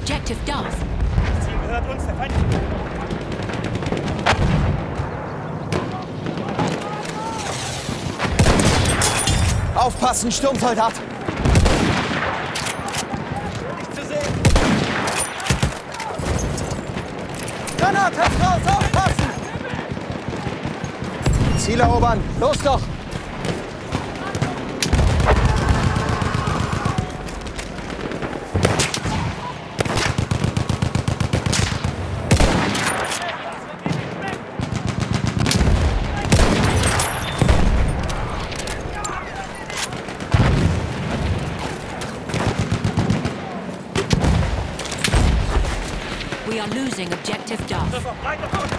objective Duff. Das Ziel gehört uns, der Feind. Aufpassen, Sturmsoldat! Nicht zu sehen. Granate raus, aufpassen! Ziel erobern, los doch! We are losing objective Duff. Sofort weiter vor.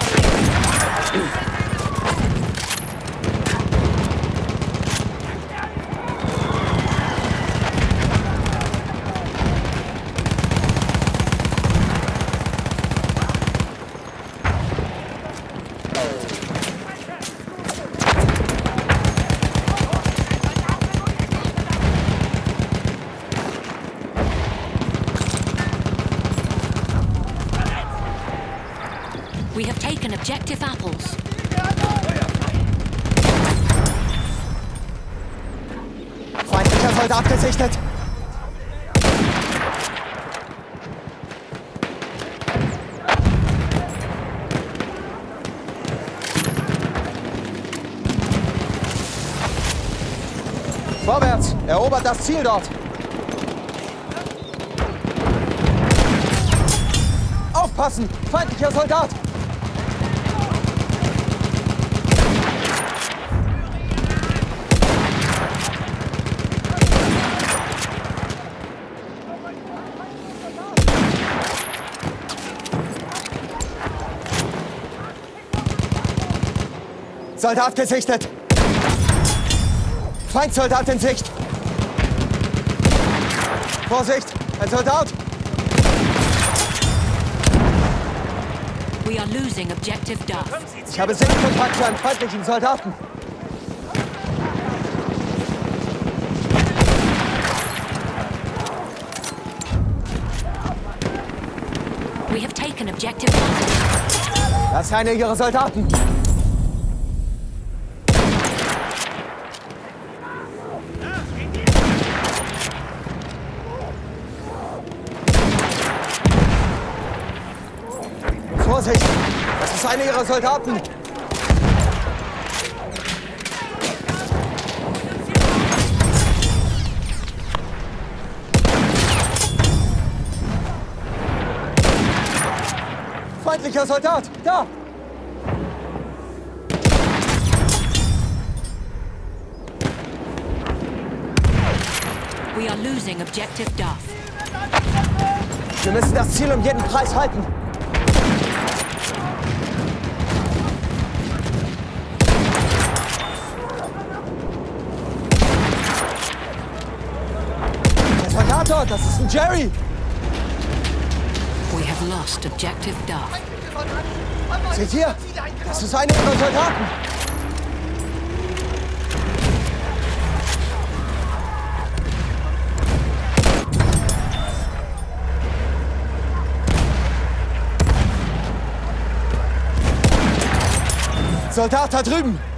We have taken objective apples. Feindlicher Soldat gesichtet! Vorwärts! Erobert das Ziel dort! Aufpassen! Feindlicher Soldat! Soldat gesichtet! Feindsoldat in Sicht! Vorsicht! Ein Soldat! We are losing objective Duff. Ich habe Sichtkontakt zu einem feindlichen Soldaten. We have taken objective Duff. Das ist einer ihrer Soldaten. Vorsicht! Das ist einer ihrer Soldaten! Feindlicher Soldat! Da! We are losing objective Duff. Wir müssen das Ziel um jeden Preis halten! Dort, das ist ein Jerry! We have lost objective Duff. Seht ihr? Das ist einer ihrer Soldaten! Soldat da drüben!